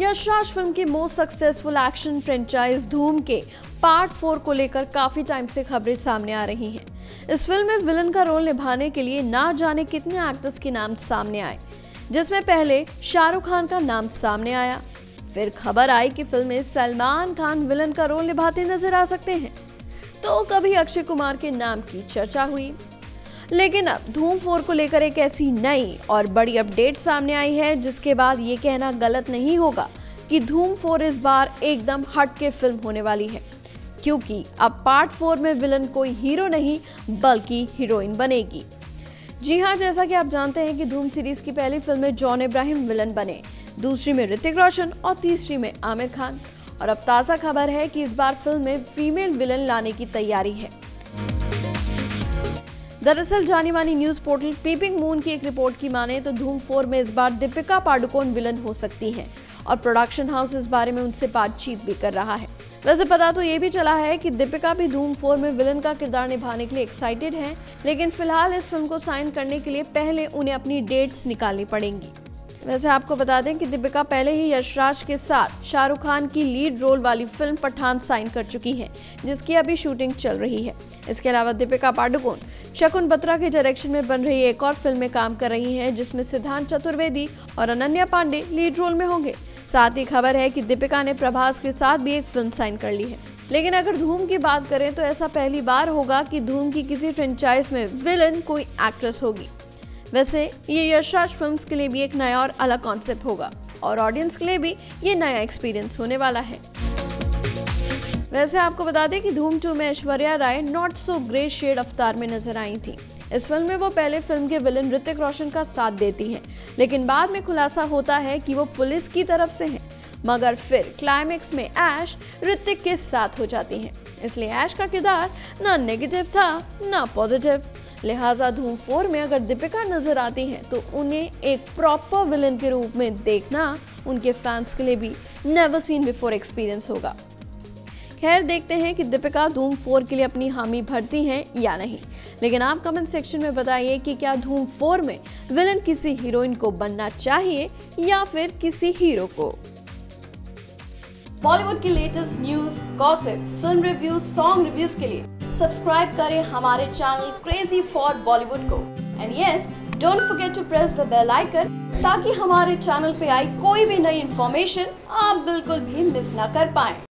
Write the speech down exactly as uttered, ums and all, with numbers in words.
Yashraj film की most successful action franchise Dhoom के part four को लेकर काफी टाइम से खबरें सामने आ रही हैं। इस फिल्म में विलन का रोल निभाने के लिए ना जाने कितने एक्टर्स के नाम सामने आए, जिसमें पहले शाहरुख खान का नाम सामने आया, फिर खबर आई कि फिल्म में सलमान खान विलन का रोल निभाते नजर आ सकते हैं, तो कभी अक्षय कुमार के नाम की चर्चा हुई। लेकिन अब धूम फोर को लेकर एक ऐसी नई और बड़ी अपडेट सामने आई है जिसके बाद ये कहना गलत नहीं होगा कि धूम फोर इस बार एकदम हटके फिल्म होने वाली है, क्योंकि अब पार्ट फोर में विलन कोई हीरो नहीं बल्कि हीरोइन बनेगी। जी हाँ, जैसा कि आप जानते हैं कि धूम सीरीज की पहली फिल्म में जॉन इब्राहिम विलन बने, दूसरी में ऋतिक रोशन और तीसरी में आमिर खान। और अब ताज़ा खबर है कि इस बार फिल्म में फीमेल विलन लाने की तैयारी है। दरअसल जानी मानी न्यूज पोर्टल पीपिंग मून की एक रिपोर्ट की माने तो धूम फोर में इस बार दीपिका पादुकोण विलन हो सकती हैं और प्रोडक्शन हाउस इस बारे में उनसे बातचीत भी कर रहा है। वैसे पता तो ये भी चला है कि दीपिका भी धूम फोर में विलन का किरदार निभाने के लिए एक्साइटेड हैं, लेकिन फिलहाल इस फिल्म को साइन करने के लिए पहले उन्हें अपनी डेट्स निकालनी पड़ेंगी। वैसे आपको बता दें कि दीपिका पहले ही यशराज के साथ शाहरुख खान की लीड रोल वाली फिल्म पठान साइन कर चुकी है, जिसकी अभी शूटिंग चल रही है। इसके अलावा दीपिका पादुकोण शकुन बत्रा के डायरेक्शन में बन रही एक और फिल्म में काम कर रही हैं, जिसमें सिद्धांत चतुर्वेदी और अनन्या पांडे लीड रोल में होंगे। साथ ही खबर है कि दीपिका ने प्रभास के साथ भी एक फिल्म साइन कर ली है। लेकिन अगर धूम की बात करें तो ऐसा पहली बार होगा कि धूम की किसी फ्रेंचाइज में विलन कोई एक्ट्रेस होगी। वैसे ये यशराज फिल्म्स के लिए भी एक नया और अलग कॉन्सेप्ट होगा और ऑडियंस के लिए भी ये नया एक्सपीरियंस होने वाला है। वैसे आपको बता दें कि धूम टू में Aishwarya Rai not so grey shade अवतार में नजर आई थी। इस फिल्म में वो पहले फिल्म के विलन ऋतिक रोशन का साथ देती हैं, लेकिन बाद में खुलासा होता है कि वो पुलिस की तरफ से हैं, मगर फिर क्लाइमेक्स में ऐश ऋतिक के साथ हो जाती हैं। इसलिए ऐश का किरदार ना नेगेटिव था ना पॉजिटिव। लिहाजा धूम फोर में अगर दीपिका नजर आती हैं तो उन्हें एक प्रॉपर विलन के रूप में देखना उनके फैंस के लिए भी नेवर सीन बिफोर एक्सपीरियंस होगा। खैर, देखते हैं कि दीपिका धूम फोर के लिए अपनी हामी भरती हैं या नहीं। लेकिन आप कमेंट सेक्शन में बताइए कि क्या धूम फोर में विलन किसी हीरोइन को बनना चाहिए या फिर किसी हीरो को। बॉलीवुड की latest news, gossip, film reviews, song reviews के लिए सब्सक्राइब करें हमारे चैनल क्रेजी फॉर बॉलीवुड को। And yes, don't forget to press the bell icon ताकि हमारे चैनल पे आई कोई भी नई इंफॉर्मेशन आप बिल्कुल भी मिस ना कर पाएं।